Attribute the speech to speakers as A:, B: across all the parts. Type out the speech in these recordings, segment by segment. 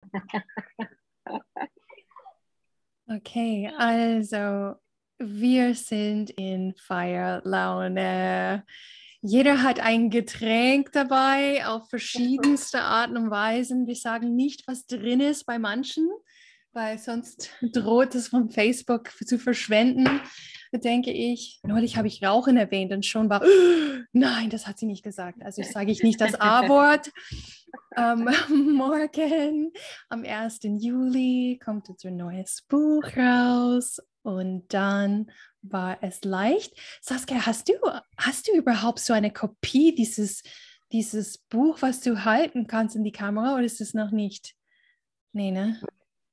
A: Okay, also wir sind in Feierlaune. Jeder hat ein Getränk dabei auf verschiedenste Arten und Weisen. Wir sagen nicht, was drin ist bei manchen, weil sonst droht es von Facebook zu verschwenden. Da denke ich, neulich habe ich Rauchen erwähnt und schon war, nein, das hat sie nicht gesagt. Also sage ich nicht das A-Wort. Morgen, am 1. Juli, kommt jetzt ein neues Buch raus und dann war es leicht. Saskia, hast du überhaupt so eine Kopie dieses Buch, was du halten kannst in die Kamera oder ist es noch nicht? Nee, ne?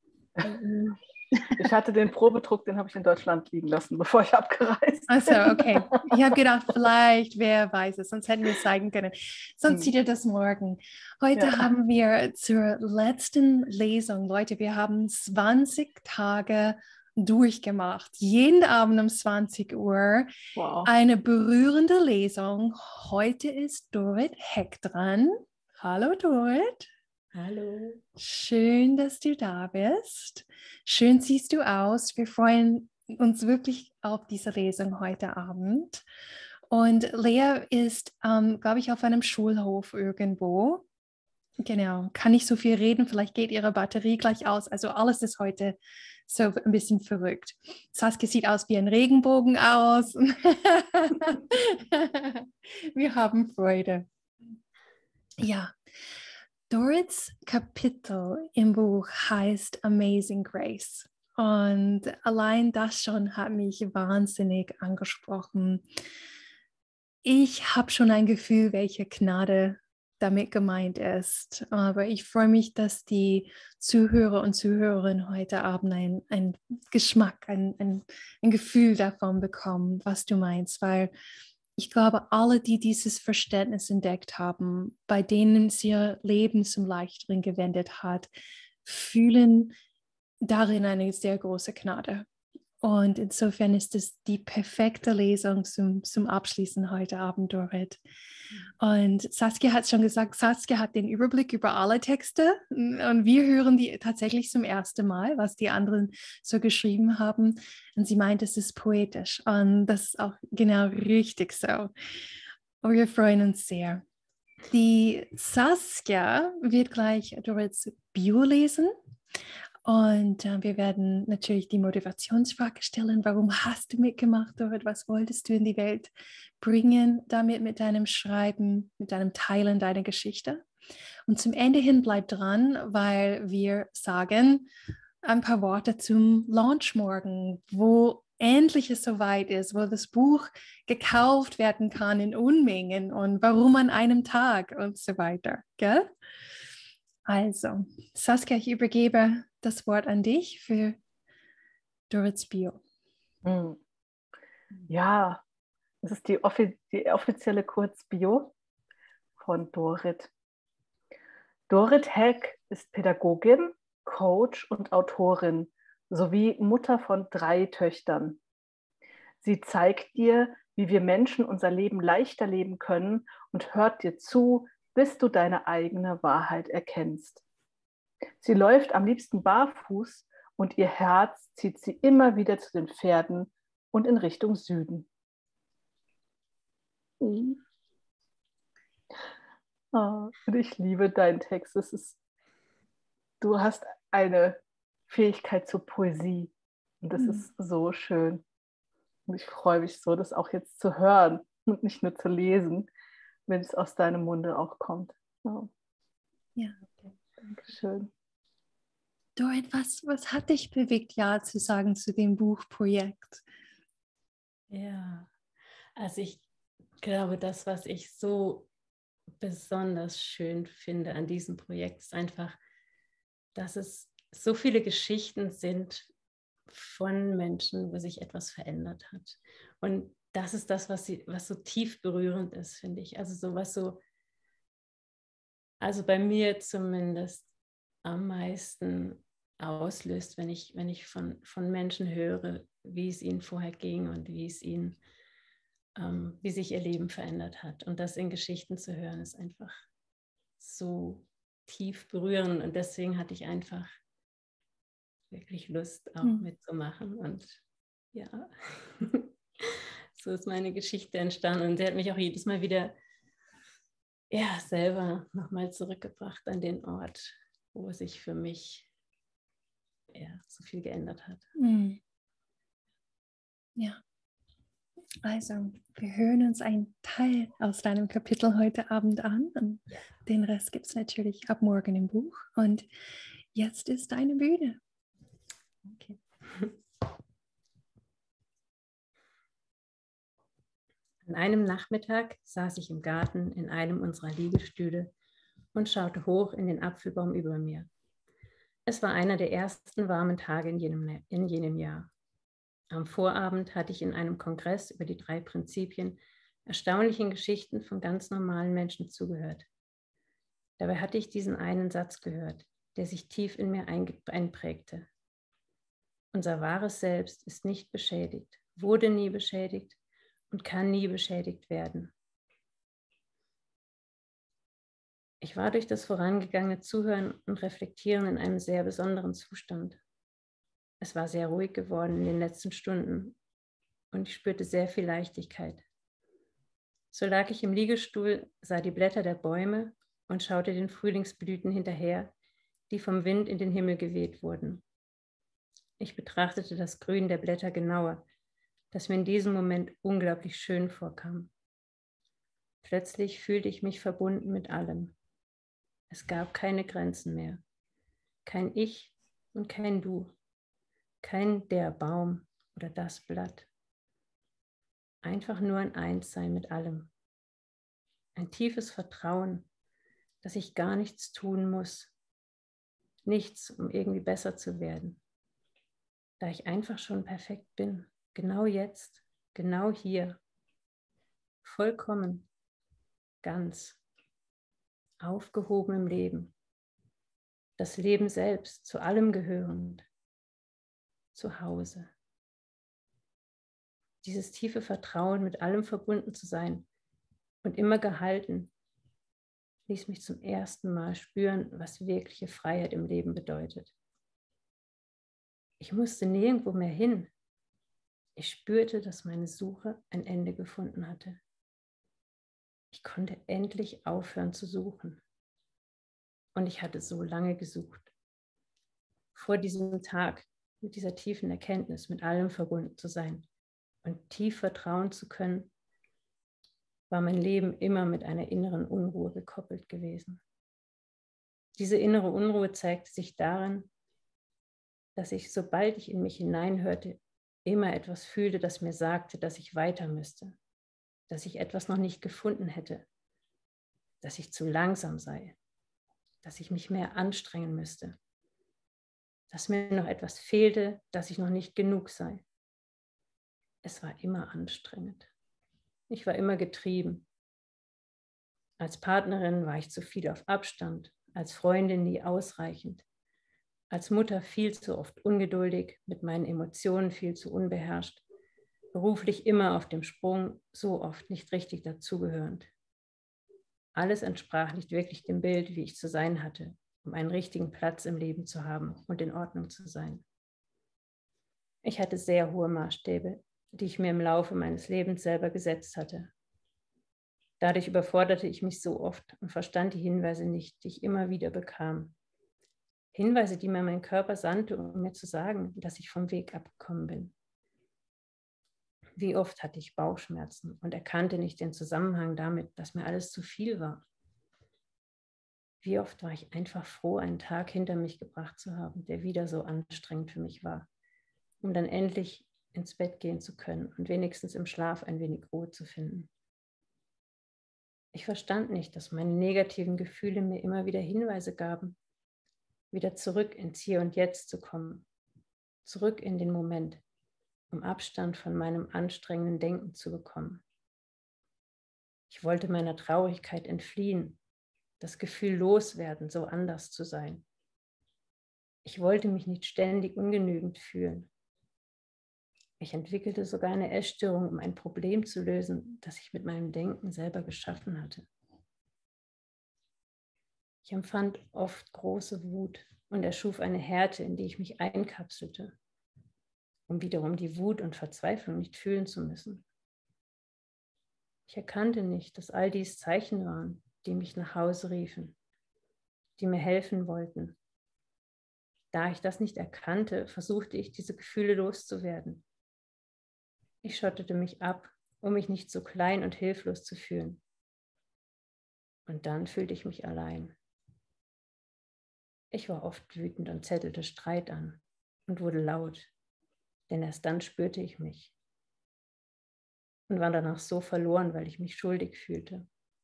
B: Ich hatte den Probedruck, den habe ich in Deutschland liegen lassen, bevor ich abgereist bin.
A: Achso, okay. Ich habe gedacht, vielleicht, wer weiß es, sonst hätten wir es zeigen können. Sonst sieht ihr das morgen. Heute haben wir zur letzten Lesung, Leute, wir haben 20 Tage durchgemacht. Jeden Abend um 20 Uhr.
B: Wow.
A: Eine berührende Lesung. Heute ist Dorit Heck dran. Hallo Dorit.
C: Hallo.
A: Schön, dass du da bist. Schön siehst du aus. Wir freuen uns wirklich auf diese Lesung heute Abend. Und Lea ist, glaube ich, auf einem Schulhof irgendwo. Genau, kann nicht so viel reden. Vielleicht geht ihre Batterie gleich aus. Also alles ist heute so ein bisschen verrückt. Saskia sieht aus wie ein Regenbogen aus. Wir haben Freude. Ja. Dorits Kapitel im Buch heißt Amazing Grace und allein das schon hat mich wahnsinnig angesprochen. Ich habe schon ein Gefühl, welche Gnade damit gemeint ist, aber ich freue mich, dass die Zuhörer und Zuhörerinnen heute Abend ein Geschmack, ein Gefühl davon bekommen, was du meinst, weil ich glaube, alle, die dieses Verständnis entdeckt haben, bei denen sie ihr Leben zum Leichteren gewendet hat, fühlen darin eine sehr große Gnade. Und insofern ist es die perfekte Lesung zum Abschließen heute Abend, Dorit. Und Saskia hat schon gesagt, Saskia hat den Überblick über alle Texte und wir hören die tatsächlich zum ersten Mal, was die anderen so geschrieben haben. Und sie meint, es ist poetisch und das ist auch genau richtig so. Und wir freuen uns sehr. Die Saskia wird gleich Dorits Bio lesen. Und wir werden natürlich die Motivationsfrage stellen. Warum hast du mitgemacht, Dorit? Was wolltest du in die Welt bringen damit mit deinem Schreiben, mit deinem Teilen deiner Geschichte? Und zum Ende hin bleib dran, weil wir sagen ein paar Worte zum Launch morgen, wo endlich es soweit ist, wo das Buch gekauft werden kann in Unmengen und warum an einem Tag und so weiter. Gell? Also, Saskia, ich übergebe das Wort an dich für Dorits Bio.
B: Ja, das ist die offizielle Kurzbio von Dorit. Dorit Heck ist Pädagogin, Coach und Autorin sowie Mutter von 3 Töchtern. Sie zeigt dir, wie wir Menschen unser Leben leichter leben können und hört dir zu, bis du deine eigene Wahrheit erkennst. Sie läuft am liebsten barfuß und ihr Herz zieht sie immer wieder zu den Pferden und in Richtung Süden. Oh, und ich liebe deinen Text. Du hast eine Fähigkeit zur Poesie und das ist so schön. Und ich freue mich so, das auch jetzt zu hören und nicht nur zu lesen, wenn es aus deinem Munde auch kommt. Oh.
A: Ja.
B: Dankeschön.
A: Dorit, was hat dich bewegt, Ja zu sagen zu dem Buchprojekt?
C: Ja, also ich glaube, das, was ich so besonders schön finde an diesem Projekt, ist einfach, dass es so viele Geschichten sind von Menschen, wo sich etwas verändert hat. Und das ist das, was so tief berührend ist, finde ich. Also bei mir zumindest am meisten auslöst, wenn ich von Menschen höre, wie es ihnen vorher ging und wie sich ihr Leben verändert hat. Und das in Geschichten zu hören, ist einfach so tief berühren. Und deswegen hatte ich einfach wirklich Lust, auch mitzumachen. Und ja, so ist meine Geschichte entstanden. Und sie hat mich auch jedes Mal wieder selber nochmal zurückgebracht an den Ort, wo sich für mich so viel geändert hat.
A: Ja, also wir hören uns einen Teil aus deinem Kapitel heute Abend an und den Rest gibt es natürlich ab morgen im Buch. Und jetzt ist deine Bühne.
C: Okay. An einem Nachmittag saß ich im Garten in einem unserer Liegestühle und schaute hoch in den Apfelbaum über mir. Es war einer der ersten warmen Tage in jenem Jahr. Am Vorabend hatte ich in einem Kongress über die 3 Prinzipien erstaunlichen Geschichten von ganz normalen Menschen zugehört. Dabei hatte ich diesen einen Satz gehört, der sich tief in mir einprägte. Unser wahres Selbst ist nicht beschädigt, wurde nie beschädigt und kann nie beschädigt werden. Ich war durch das vorangegangene Zuhören und Reflektieren in einem sehr besonderen Zustand. Es war sehr ruhig geworden in den letzten Stunden und ich spürte sehr viel Leichtigkeit. So lag ich im Liegestuhl, sah die Blätter der Bäume und schaute den Frühlingsblüten hinterher, die vom Wind in den Himmel geweht wurden. Ich betrachtete das Grün der Blätter genauer, das mir in diesem Moment unglaublich schön vorkam. Plötzlich fühlte ich mich verbunden mit allem. Es gab keine Grenzen mehr. Kein Ich und kein Du. Kein der Baum oder das Blatt. Einfach nur ein Einssein mit allem. Ein tiefes Vertrauen, dass ich gar nichts tun muss. Nichts, um irgendwie besser zu werden. Da ich einfach schon perfekt bin. Genau jetzt, genau hier. Vollkommen, ganz. Aufgehoben im Leben. Das Leben selbst, zu allem gehörend. Zu Hause. Dieses tiefe Vertrauen, mit allem verbunden zu sein und immer gehalten, ließ mich zum ersten Mal spüren, was wirkliche Freiheit im Leben bedeutet. Ich musste nirgendwo mehr hin. Ich spürte, dass meine Suche ein Ende gefunden hatte. Ich konnte endlich aufhören zu suchen. Und ich hatte so lange gesucht. Vor diesem Tag, mit dieser tiefen Erkenntnis, mit allem verbunden zu sein und tief vertrauen zu können, war mein Leben immer mit einer inneren Unruhe gekoppelt gewesen. Diese innere Unruhe zeigte sich darin, dass ich, sobald ich in mich hineinhörte, immer etwas fühlte, das mir sagte, dass ich weiter müsste, dass ich etwas noch nicht gefunden hätte, dass ich zu langsam sei, dass ich mich mehr anstrengen müsste, dass mir noch etwas fehlte, dass ich noch nicht genug sei. Es war immer anstrengend. Ich war immer getrieben. Als Partnerin war ich zu viel auf Abstand, als Freundin nie ausreichend, als Mutter viel zu oft ungeduldig, mit meinen Emotionen viel zu unbeherrscht, beruflich immer auf dem Sprung, so oft nicht richtig dazugehörend. Alles entsprach nicht wirklich dem Bild, wie ich zu sein hatte, um einen richtigen Platz im Leben zu haben und in Ordnung zu sein. Ich hatte sehr hohe Maßstäbe, die ich mir im Laufe meines Lebens selber gesetzt hatte. Dadurch überforderte ich mich so oft und verstand die Hinweise nicht, die ich immer wieder bekam. Hinweise, die mir mein Körper sandte, um mir zu sagen, dass ich vom Weg abgekommen bin. Wie oft hatte ich Bauchschmerzen und erkannte nicht den Zusammenhang damit, dass mir alles zu viel war. Wie oft war ich einfach froh, einen Tag hinter mich gebracht zu haben, der wieder so anstrengend für mich war, um dann endlich ins Bett gehen zu können und wenigstens im Schlaf ein wenig Ruhe zu finden. Ich verstand nicht, dass meine negativen Gefühle mir immer wieder Hinweise gaben, wieder zurück ins Hier und Jetzt zu kommen, zurück in den Moment, um Abstand von meinem anstrengenden Denken zu bekommen. Ich wollte meiner Traurigkeit entfliehen, das Gefühl loswerden, so anders zu sein. Ich wollte mich nicht ständig ungenügend fühlen. Ich entwickelte sogar eine Essstörung, um ein Problem zu lösen, das ich mit meinem Denken selber geschaffen hatte. Ich empfand oft große Wut und erschuf eine Härte, in die ich mich einkapselte, um wiederum die Wut und Verzweiflung nicht fühlen zu müssen. Ich erkannte nicht, dass all dies Zeichen waren, die mich nach Hause riefen, die mir helfen wollten. Da ich das nicht erkannte, versuchte ich, diese Gefühle loszuwerden. Ich schottete mich ab, um mich nicht so klein und hilflos zu fühlen. Und dann fühlte ich mich allein. Ich war oft wütend und zettelte Streit an und wurde laut, denn erst dann spürte ich mich und war danach so verloren, weil ich mich schuldig fühlte.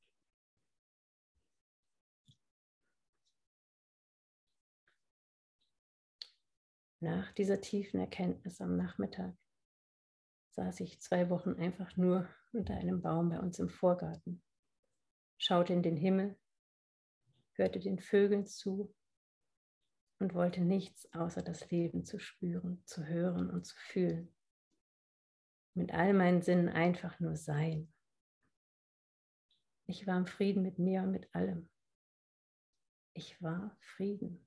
C: Nach dieser tiefen Erkenntnis am Nachmittag saß ich 2 Wochen einfach nur unter einem Baum bei uns im Vorgarten, schaute in den Himmel, hörte den Vögeln zu und wollte nichts außer das Leben zu spüren, zu hören und zu fühlen. Mit all meinen Sinnen einfach nur sein. Ich war im Frieden mit mir und mit allem. Ich war Frieden.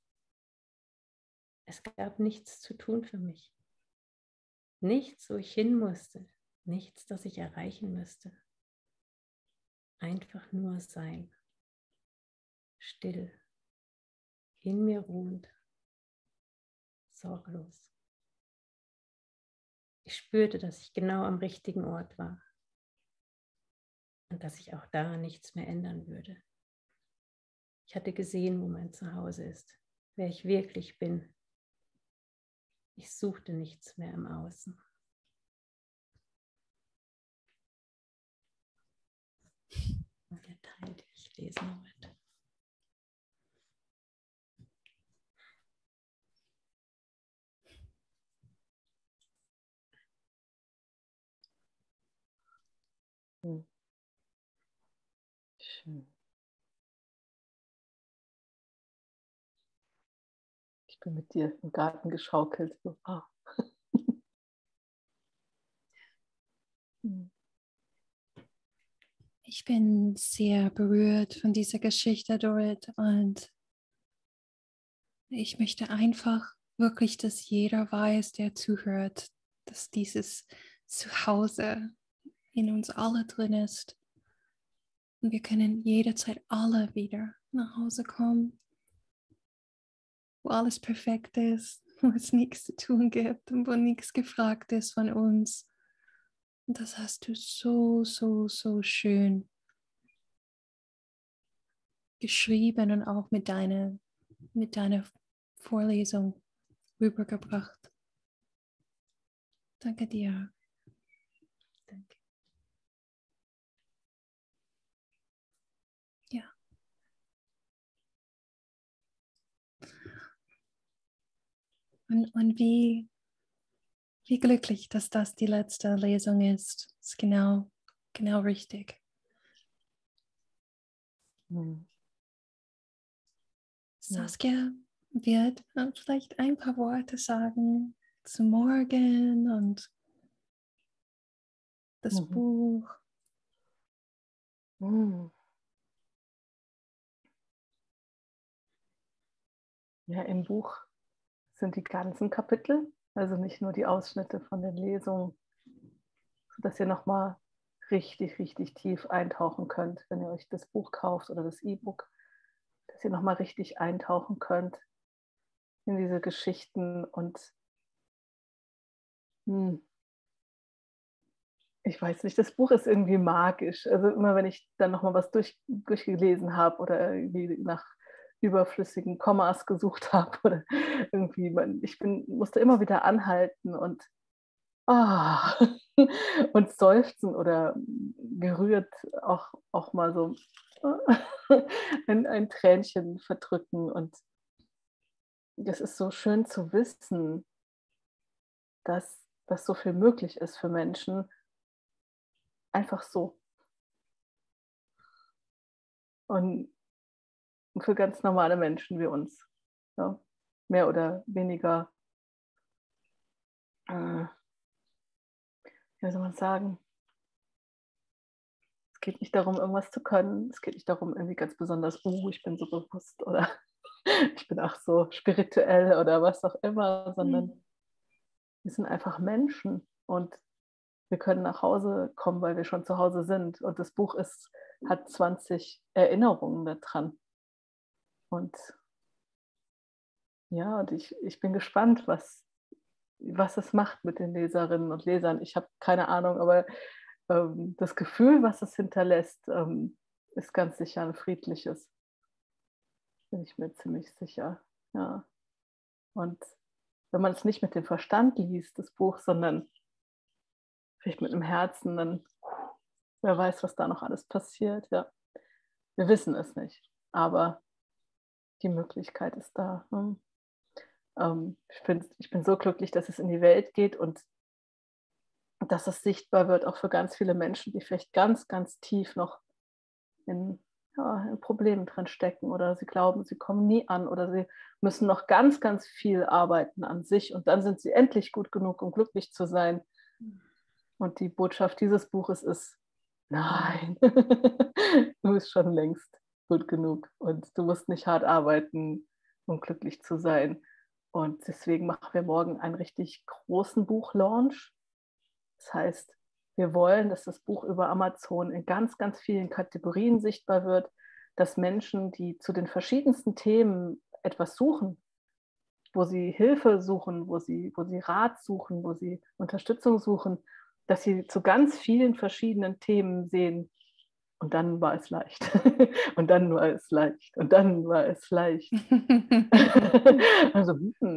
C: Es gab nichts zu tun für mich. Nichts, wo ich hin musste. Nichts, das ich erreichen müsste. Einfach nur sein. Still. In mir ruhend. Sorglos. Ich spürte, dass ich genau am richtigen Ort war. Und dass ich auch da nichts mehr ändern würde. Ich hatte gesehen, wo mein Zuhause ist, wer ich wirklich bin. Ich suchte nichts mehr im Außen. Und der Teil, den ich lesen wollte.
B: Schön. Ich bin mit dir im Garten geschaukelt. So. Ah.
A: Ich bin sehr berührt von dieser Geschichte, Dorit, und ich möchte einfach wirklich, dass jeder weiß, der zuhört, dass dieses Zuhause in uns alle drin ist. Und wir können jederzeit alle wieder nach Hause kommen, wo alles perfekt ist, wo es nichts zu tun gibt und wo nichts gefragt ist von uns. Und das hast du so, so, so schön geschrieben und auch mit deiner Vorlesung rübergebracht. Danke dir.
C: Danke.
A: Ja. Und wie glücklich, dass das die letzte Lesung ist. Das ist genau richtig. Saskia wird vielleicht ein paar Worte sagen zum Morgen und das Buch.
B: Ja, im Buch sind die ganzen Kapitel, also nicht nur die Ausschnitte von den Lesungen, sodass ihr nochmal richtig, richtig tief eintauchen könnt, wenn ihr euch das Buch kauft oder das E-Book, dass ihr nochmal richtig eintauchen könnt in diese Geschichten und ich weiß nicht, das Buch ist irgendwie magisch. Also immer wenn ich dann nochmal was durchgelesen habe oder irgendwie nach überflüssigen Kommas gesucht habe oder irgendwie, musste immer wieder anhalten und und seufzen oder gerührt auch mal so ein Tränchen verdrücken. Und das ist so schön zu wissen, dass so viel möglich ist für Menschen, einfach so. Und für ganz normale Menschen wie uns. Ja, mehr oder weniger, wie soll man sagen, geht nicht darum, irgendwas zu können. Es geht nicht darum, irgendwie ganz besonders, ich bin so bewusst oder ich bin auch so spirituell oder was auch immer, sondern wir sind einfach Menschen und wir können nach Hause kommen, weil wir schon zu Hause sind. Und das Buch hat 20 Erinnerungen daran. Und ja, und ich bin gespannt, was es macht mit den Leserinnen und Lesern. Ich habe keine Ahnung, aber das Gefühl, was es hinterlässt, ist ganz sicher ein friedliches. Bin ich mir ziemlich sicher. Ja. Und wenn man es nicht mit dem Verstand liest, das Buch, sondern vielleicht mit dem Herzen, dann wer weiß, was da noch alles passiert. Ja. Wir wissen es nicht, aber die Möglichkeit ist da. Ich bin so glücklich, dass es in die Welt geht und dass es sichtbar wird, auch für ganz viele Menschen, die vielleicht ganz, ganz tief noch in Problemen drin stecken oder sie glauben, sie kommen nie an oder sie müssen noch ganz, ganz viel arbeiten an sich und dann sind sie endlich gut genug, um glücklich zu sein. Und die Botschaft dieses Buches ist, nein, du bist schon längst gut genug und du musst nicht hart arbeiten, um glücklich zu sein. Und deswegen machen wir morgen einen richtig großen Buchlaunch. Das heißt, wir wollen, dass das Buch über Amazon in ganz, ganz vielen Kategorien sichtbar wird, dass Menschen, die zu den verschiedensten Themen etwas suchen, wo sie Hilfe suchen, wo sie Rat suchen, wo sie Unterstützung suchen, dass sie zu ganz vielen verschiedenen Themen sehen, und dann war es leicht. Und dann war es leicht. Und dann war es leicht. Also,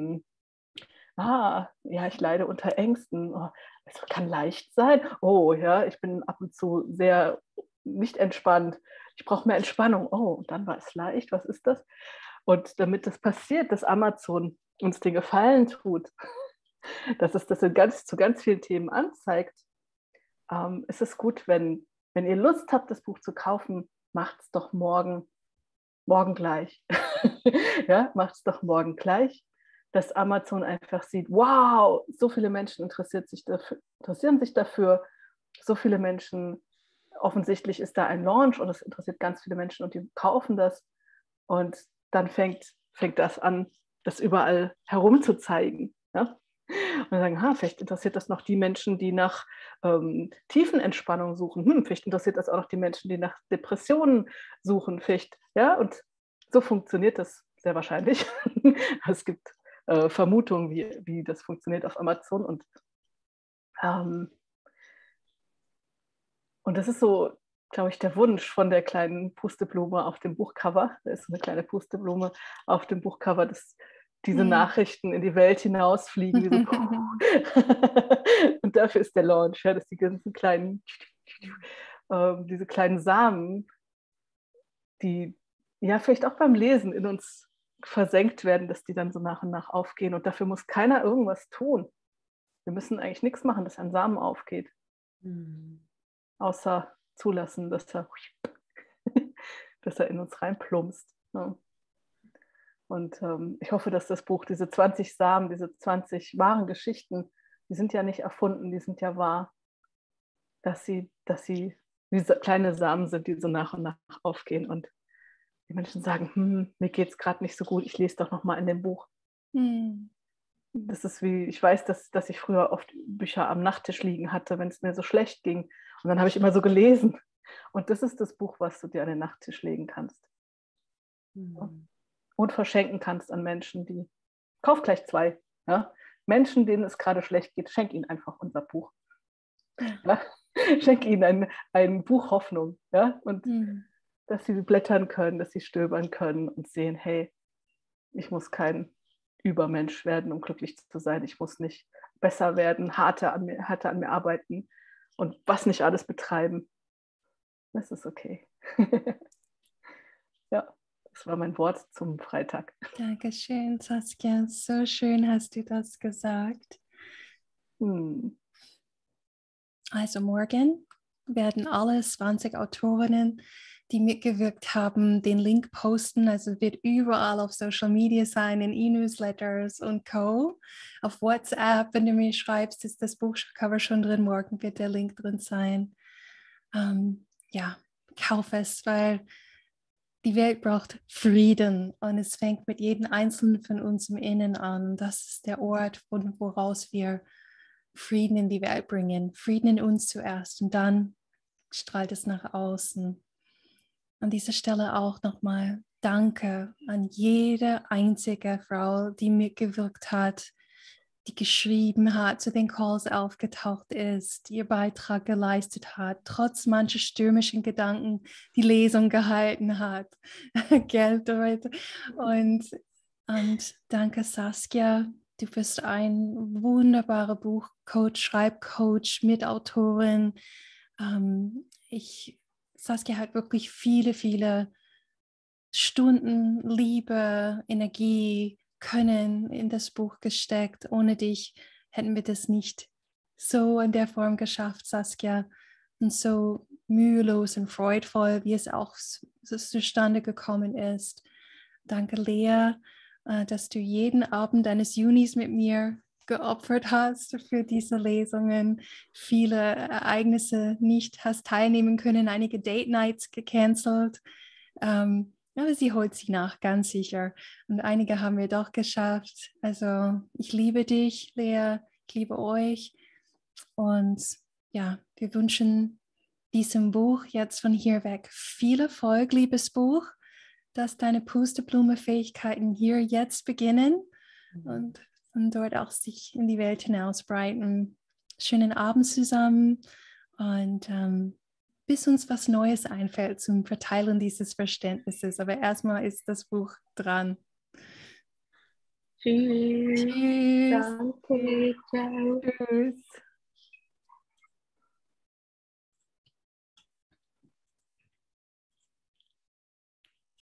B: ja, ich leide unter Ängsten. Oh, es kann leicht sein. Oh, ja, ich bin ab und zu sehr nicht entspannt. Ich brauche mehr Entspannung. Oh, und dann war es leicht. Was ist das? Und damit das passiert, dass Amazon uns den Gefallen tut, dass es das zu ganz vielen Themen anzeigt, ist es gut, wenn ihr Lust habt, das Buch zu kaufen, macht es doch morgen gleich. Ja, macht es doch morgen gleich, dass Amazon einfach sieht, wow, so viele Menschen interessieren sich dafür, so viele Menschen, offensichtlich ist da ein Launch und es interessiert ganz viele Menschen und die kaufen das und dann fängt das an, das überall herumzuzeigen. Ja? Und dann sagen, vielleicht interessiert das noch die Menschen, die nach Tiefenentspannung suchen. Vielleicht interessiert das auch noch die Menschen, die nach Depressionen suchen. Vielleicht, ja, und so funktioniert das sehr wahrscheinlich. Es gibt Vermutungen, wie das funktioniert auf Amazon. Und das ist so, glaube ich, der Wunsch von der kleinen Pusteblume auf dem Buchcover. Da ist eine kleine Pusteblume auf dem Buchcover, dass diese Nachrichten in die Welt hinausfliegen. Wie so und dafür ist der Launch, ja, dass die ganzen kleinen, diese kleinen Samen, die ja vielleicht auch beim Lesen in uns versenkt werden, dass die dann so nach und nach aufgehen. Und dafür muss keiner irgendwas tun. Wir müssen eigentlich nichts machen, dass ein Samen aufgeht. Außer zulassen, dass er in uns reinplumpst. Ja. Und ich hoffe, dass das Buch, diese 20 Samen, diese 20 wahren Geschichten, die sind ja nicht erfunden, die sind ja wahr, dass sie wie kleine Samen sind, die so nach und nach aufgehen und die Menschen sagen, mir geht es gerade nicht so gut, ich lese doch noch mal in dem Buch. Das ist wie, ich weiß, dass ich früher oft Bücher am Nachttisch liegen hatte, wenn es mir so schlecht ging. Und dann habe ich immer so gelesen. Und das ist das Buch, was du dir an den Nachttisch legen kannst. Und verschenken kannst an Menschen, kauf gleich 2. Ja? Menschen, denen es gerade schlecht geht, schenk ihnen einfach unser Buch. Ja? Schenk ihnen ein Buch Hoffnung. Ja? Und dass sie blättern können, dass sie stöbern können und sehen, hey, ich muss kein Übermensch werden, um glücklich zu sein. Ich muss nicht besser werden, härter an mir arbeiten und was nicht alles betreiben. Das ist okay. Ja, das war mein Wort zum Freitag.
A: Dankeschön, Saskia. So schön hast du das gesagt. Also morgen werden alle 20 Autorinnen, die mitgewirkt haben, den Link posten. Also wird überall auf Social Media sein, in E-Newsletters und Co. Auf WhatsApp, wenn du mir schreibst, ist das Buchcover schon drin. Morgen wird der Link drin sein. ja, kauf es, weil die Welt braucht Frieden und es fängt mit jedem Einzelnen von uns im Innen an. Das ist der Ort, woraus wir Frieden in die Welt bringen. Frieden in uns zuerst und dann strahlt es nach außen. An dieser Stelle auch nochmal Danke an jede einzige Frau, die mitgewirkt hat, die geschrieben hat, zu den Calls aufgetaucht ist, ihr Beitrag geleistet hat, trotz mancher stürmischen Gedanken die Lesung gehalten hat. Gell, Dorit? Und danke, Saskia. Du bist ein wunderbarer Buchcoach, Schreibcoach, Mitautorin. Saskia hat wirklich viele Stunden Liebe, Energie, Können in das Buch gesteckt. Ohne dich hätten wir das nicht so in der Form geschafft, Saskia. Und so mühelos und freudvoll, wie es auch zustande gekommen ist. Danke, Lea, dass du jeden Abend deines Junis mit mir geopfert hast für diese Lesungen, viele Ereignisse nicht hast teilnehmen können, einige Date Nights gecancelt. Aber sie holt sie nach, ganz sicher. Und einige haben wir doch geschafft. Also ich liebe dich, Lea, ich liebe euch. Und ja, wir wünschen diesem Buch jetzt von hier weg viel Erfolg, liebes Buch, dass deine Pusteblume-Fähigkeiten hier jetzt beginnen und von dort auch sich in die Welt hinausbreiten. Schönen Abend zusammen und bis uns was Neues einfällt zum Verteilen dieses Verständnisses. Aber erstmal ist das Buch dran.
C: Tschüss.
A: Tschüss.
B: Danke, ciao.
A: Tschüss.